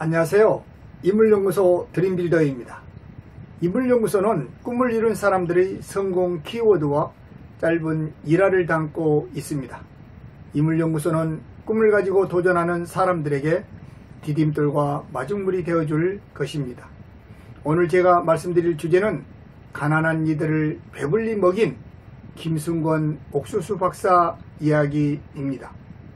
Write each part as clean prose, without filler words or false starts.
안녕하세요. 인물연구소 드림빌더입니다. 인물연구소는 꿈을 이룬 사람들의 성공 키워드와 짧은 일화를 담고 있습니다. 인물연구소는 꿈을 가지고 도전하는 사람들에게 디딤돌과 마중물이 되어줄 것입니다. 오늘 제가 말씀드릴 주제는 가난한 이들을 배불리 먹인 김승권 옥수수 박사 이야기입니다.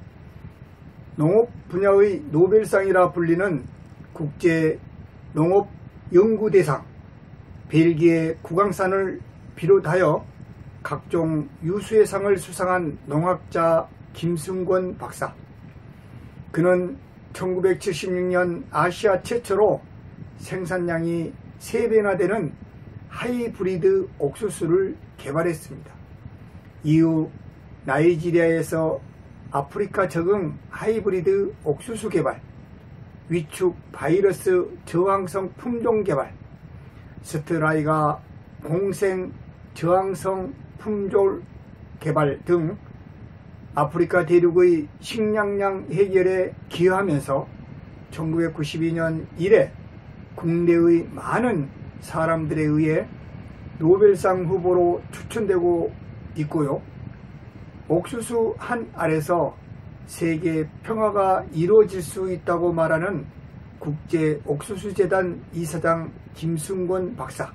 농업 분야의 노벨상이라 불리는 국제 농업 연구대상, 벨기에 국왕상을 비롯하여 각종 유수의 상을 수상한 농학자 김승권 박사. 그는 1976년 아시아 최초로 생산량이 3배나 되는 하이브리드 옥수수를 개발했습니다. 이후 나이지리아에서 아프리카 적응 하이브리드 옥수수 개발, 위축 바이러스 저항성 품종 개발, 스트라이가 공생 저항성 품종 개발 등 아프리카 대륙의 식량량 해결에 기여하면서 1992년 이래 국내의 많은 사람들에 의해 노벨상 후보로 추천되고 있고요. 옥수수 한 알에서 세계 평화가 이루어질 수 있다고 말하는 국제 옥수수재단 이사장 김승권 박사.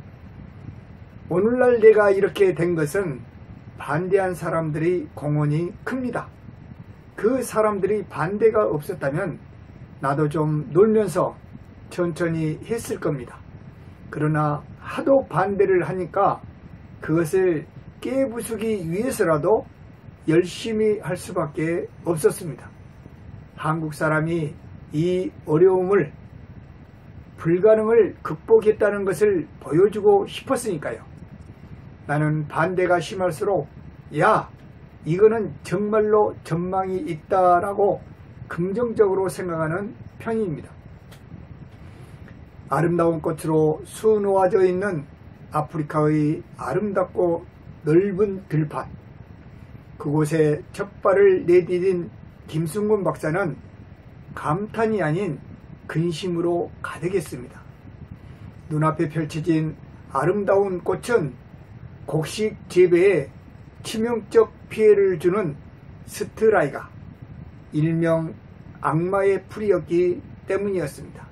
오늘날 내가 이렇게 된 것은 반대한 사람들의 공헌이 큽니다. 그 사람들이 반대가 없었다면 나도 좀 놀면서 천천히 했을 겁니다. 그러나 하도 반대를 하니까 그것을 깨부수기 위해서라도 열심히 할 수밖에 없었습니다. 한국 사람이 이 어려움을, 불가능을 극복했다는 것을 보여주고 싶었으니까요. 나는 반대가 심할수록 야, 이거는 정말로 전망이 있다라고 긍정적으로 생각하는 편입니다. 아름다운 꽃으로 수놓아져 있는 아프리카의 아름답고 넓은 들판, 그곳에 첫 발을 내디딘 김승권 박사는 감탄이 아닌 근심으로 가득했습니다. 눈앞에 펼쳐진 아름다운 꽃은 곡식 재배에 치명적 피해를 주는 스트라이가, 일명 악마의 풀이었기 때문이었습니다.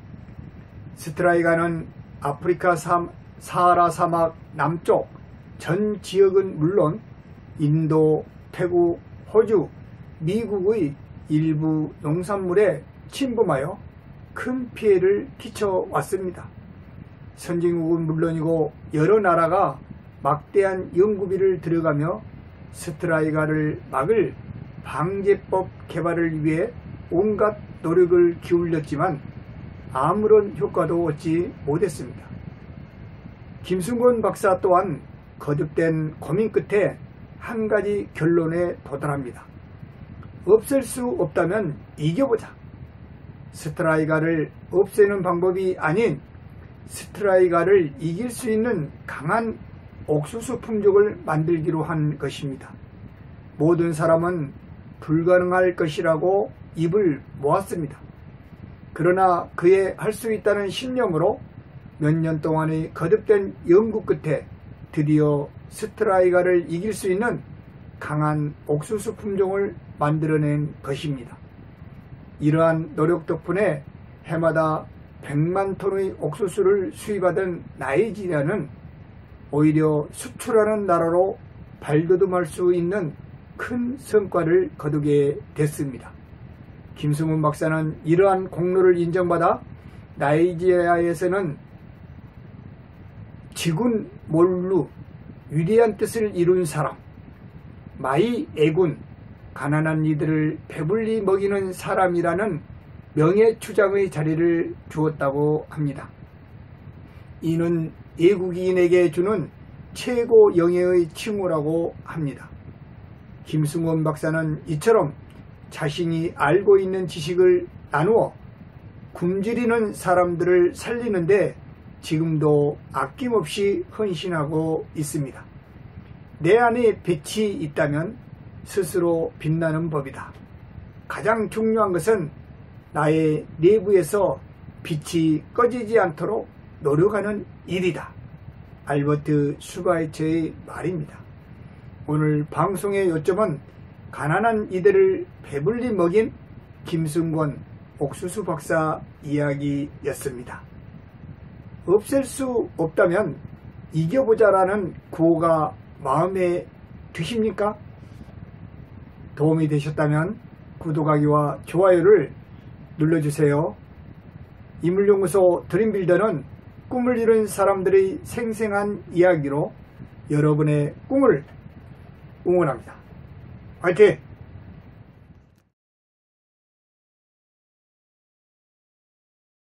스트라이가는 아프리카 사하라 사막 남쪽 전 지역은 물론 인도, 태국, 호주, 미국의 일부 농산물에 침범하여 큰 피해를 끼쳐왔습니다. 선진국은 물론이고 여러 나라가 막대한 연구비를 들여가며 스트라이가를 막을 방제법 개발을 위해 온갖 노력을 기울였지만 아무런 효과도 얻지 못했습니다. 김승권 박사 또한 거듭된 고민 끝에 한 가지 결론에 도달합니다. 없앨 수 없다면 이겨보자. 스트라이가를 없애는 방법이 아닌 스트라이가를 이길 수 있는 강한 옥수수 품종을 만들기로 한 것입니다. 모든 사람은 불가능할 것이라고 입을 모았습니다. 그러나 그의 할 수 있다는 신념으로 몇 년 동안의 거듭된 연구 끝에 드디어 스트라이가를 이길 수 있는 강한 옥수수 품종을 만들어낸 것입니다. 이러한 노력 덕분에 해마다 100만 톤의 옥수수를 수입하던 나이지리아는 오히려 수출하는 나라로 발돋움할 수 있는 큰 성과를 거두게 됐습니다. 김승권 박사는 이러한 공로를 인정받아 나이지리아에서는 지군 몰루, 위대한 뜻을 이룬 사람, 마이 애군, 가난한 이들을 배불리 먹이는 사람이라는 명예추장의 자리를 주었다고 합니다. 이는 애국인에게 주는 최고 영예의 칭호라고 합니다. 김승권 박사는 이처럼 자신이 알고 있는 지식을 나누어 굶주리는 사람들을 살리는데 지금도 아낌없이 헌신하고 있습니다. 내 안에 빛이 있다면 스스로 빛나는 법이다. 가장 중요한 것은 나의 내부에서 빛이 꺼지지 않도록 노력하는 일이다. 알버트 슈바이처의 말입니다. 오늘 방송의 요점은 가난한 이들을 배불리 먹인 김승권 옥수수 박사 이야기였습니다. 없앨 수 없다면 이겨보자라는 구호가 마음에 드십니까? 도움이 되셨다면 구독하기와 좋아요를 눌러주세요. 이물연구소 드림빌더는 꿈을 이룬 사람들의 생생한 이야기로 여러분의 꿈을 응원합니다. 화이팅!